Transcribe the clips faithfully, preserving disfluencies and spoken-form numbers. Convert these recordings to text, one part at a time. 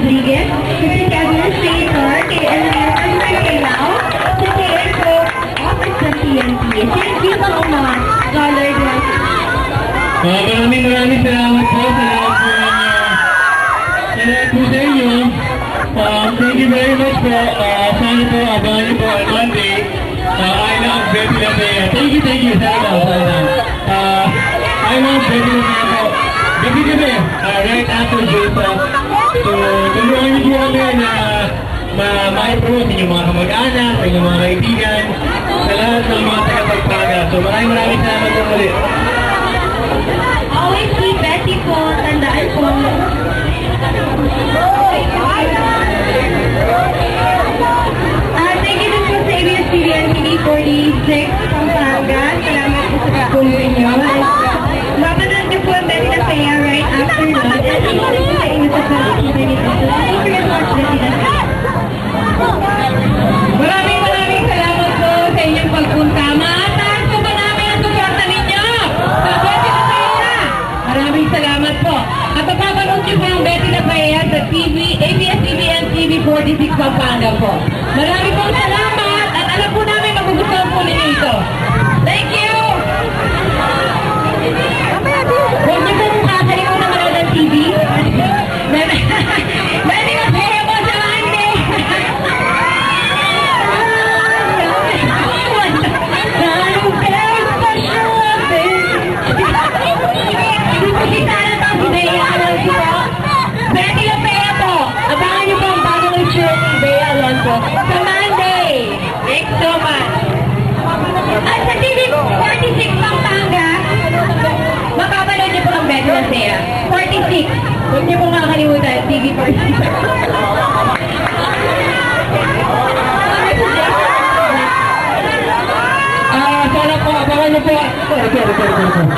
Rodriguez, si Administrator, kay Administrator kay Lau, si K S O, Office ng T N T. Thank you so much, Lloyd. Uh, maraming maraming salamat po sa lahat po ninyo. Sa lahat po sa inyo. Um, thank you very much po. Uh, sana po, abangan niyo po on Monday. Uh, I love Betty Lafayette. Thank you, thank you. Sana po, sana. Uh, I love Betty Lafayette po. Gabi-gabi, uh, right after Joseph. So, tulungan niyo po kami na ma-promote sa inyong mga kamag-anak, sa inyong mga kaibigan, sa lahat ng mga taga-Pampanga. So, maraming maraming salamat po ulit. Always keep Betty po, tandaan po. Uh, thank you din po sa A B S T V N T V forty-six Pampanga. Salamat po sa pagpulong niyo. Mapanood niyo po ang Betty Lafayette right after lunch. At thank you po sa inyo sa pagpulong nito. Thank you very much, Betty Lafayette. Maraming maraming salamat po sa inyong pagpunta. Mataas po ba namin ang suporta ninyo? Sa Betty Lafayette. Maraming salamat po. At papapanood niyo po ang Betty Lafayette sa T V, A B S T V N T V forty-six Pampanga po. Maraming pong salamat at alam po namin magugustuhan po ninyo ito. Thank you! Huwag niyo po mong kakali ko na manood ng T V. Betty Lafayette po sa Monday! Betty Lafayette po! Abangan niyo po ang bagong issue ni Bea Alonzo sa Monday! Thanks so much! At sa T V forty-six Pampanga, Mapapanood niyo po ang Betty Lafayette. forty-six. Huwag niyo po makakalimutan. T V forty-six. Ah, sana po, abangan niyo po. Sorry, sorry, sorry,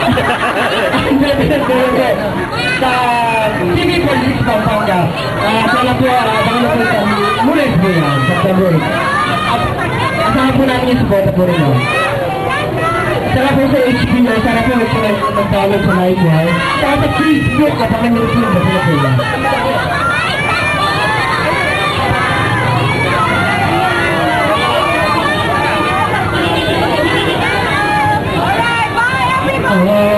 sorry. Sa T V forty-six Pampanga. Ah, sana po, abangan niyo po sa Mules po yan, September. Asahan po namin yung support po rin. Sana po sa H P O, sana po mag-download sa live wire. Sana sa Facebook, abangan niyo po yung Betty Lafayette. Oh,